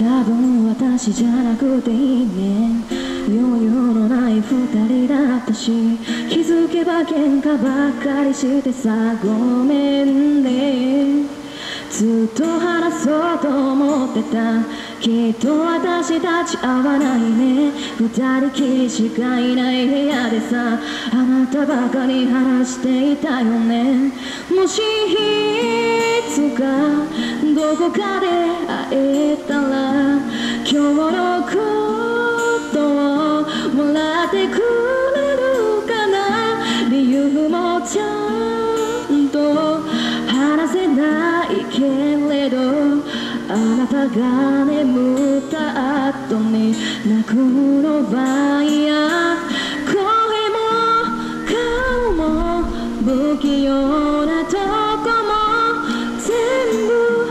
多分私じゃなくていいね。余裕のない二人だったし、気づけば喧嘩ばっかりしてさ、ごめんね。ずっと話そうと思ってた。きっと私たち合わないね。二人きりしかいない部屋でさ、あなたばかり話していたよね。もしいつかどこかで会えたら、今日のことを笑ってくれるかな。理由もちゃんと話せないけれど、あなたが眠った後に泣くのは嫌。声も顔も不器用なとこも全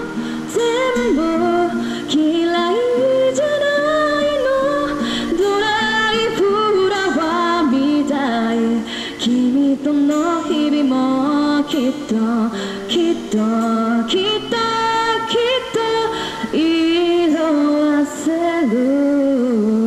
部嫌いじゃないの。ドライフラワーみたい。君との日々もきっと色あせる。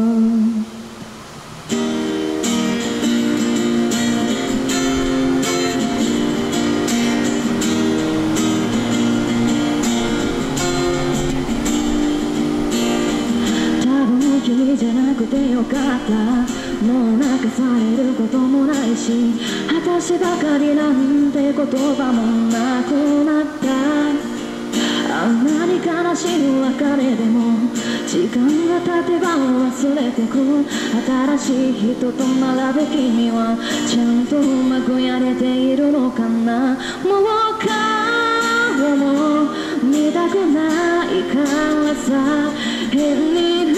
君じゃなくてよかった。もう泣かされることもないし、私ばかりなんて言葉もなくなった。あんなに悲しい別れでも時間が経てば忘れてく。新しい人と並ぶ君はちゃんとうまくやれているのかな。もう顔も見たくないからさ、変に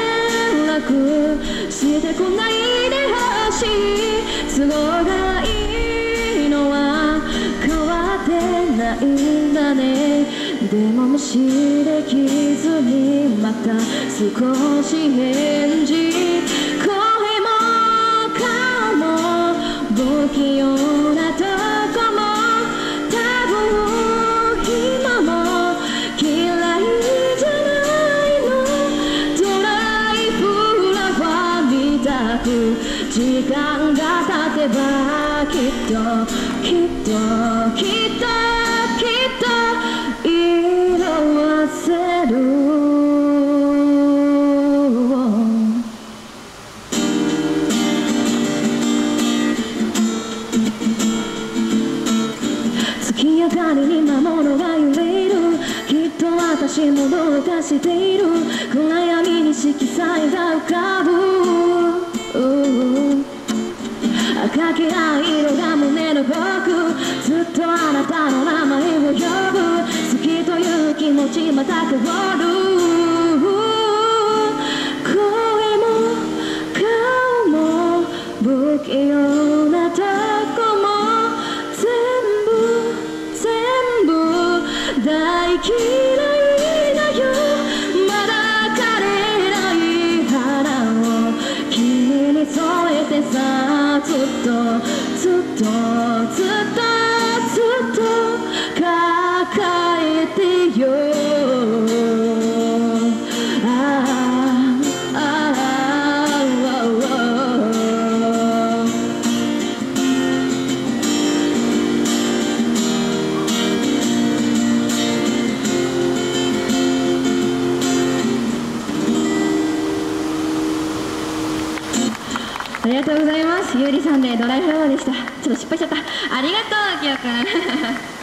してこないでほしい。都合がいいのは変わってないんだね。でも無視できずにまた少し返事。声も顔も不器用なとこも多分今も嫌いじゃないの。ドライフラワーみたく時間が経てばきっと色あせる。月明かりに魔物が揺れる。きっと私もどうかしている。暗闇に色彩が浮かぶ。赤き藍色が胸の僕、ずっとあなたの名前を呼ぶ。好きという気持ちまた変わる。声も顔も不器用なとこも全部大嫌いだよ。まだ枯れない花を君に添えてさ、ずっと抱えてよ。ありがとうございます。ゆうりさんでドライフラワーでした。ちょっと失敗しちゃった。ありがとう、きよくん。